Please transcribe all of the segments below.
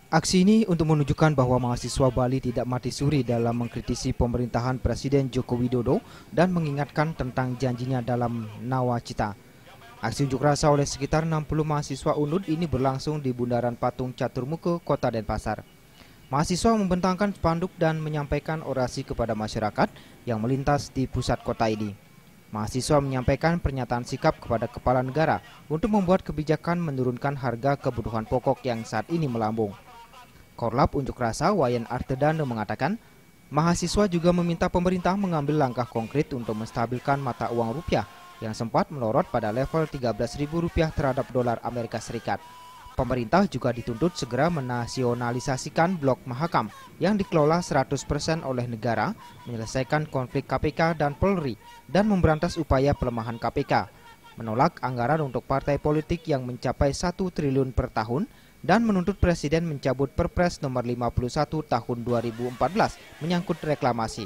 Aksi ini untuk menunjukkan bahwa mahasiswa Bali tidak mati suri dalam mengkritisi pemerintahan Presiden Joko Widodo dan mengingatkan tentang janjinya dalam Nawacita. Aksi unjuk rasa oleh sekitar 60 mahasiswa UNUD ini berlangsung di Bundaran Patung Caturmuka, Kota Denpasar. Mahasiswa membentangkan spanduk dan menyampaikan orasi kepada masyarakat yang melintas di pusat kota ini. Mahasiswa menyampaikan pernyataan sikap kepada kepala negara untuk membuat kebijakan menurunkan harga kebutuhan pokok yang saat ini melambung. Korlap unjuk rasa Wayan Artedano mengatakan, mahasiswa juga meminta pemerintah mengambil langkah konkret untuk menstabilkan mata uang rupiah yang sempat melorot pada level Rp13.000 terhadap dolar Amerika Serikat. Pemerintah juga dituntut segera menasionalisasikan Blok Mahakam yang dikelola 100% oleh negara, menyelesaikan konflik KPK dan Polri, dan memberantas upaya pelemahan KPK, menolak anggaran untuk partai politik yang mencapai 1 triliun per tahun, dan menuntut Presiden mencabut Perpres nomor 51 tahun 2014 menyangkut reklamasi.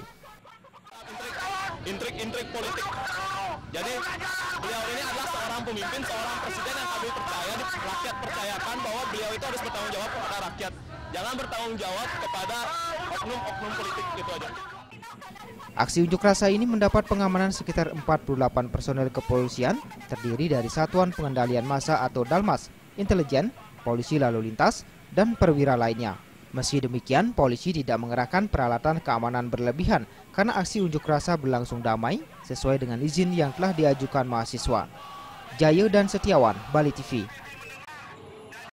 Intrik politik. Jadi beliau ini adalah seorang pemimpin, seorang presiden yang kami percaya, rakyat percayakan bahwa beliau itu harus bertanggung jawab kepada rakyat. Jangan bertanggung jawab kepada oknum-oknum politik, gitu aja. Aksi unjuk rasa ini mendapat pengamanan sekitar 48 personel kepolisian, terdiri dari Satuan Pengendalian Massa atau Dalmas, intelijen, polisi lalu lintas, dan perwira lainnya. Meski demikian, polisi tidak mengerahkan peralatan keamanan berlebihan karena aksi unjuk rasa berlangsung damai sesuai dengan izin yang telah diajukan mahasiswa. Jaya dan Setiawan, Bali TV.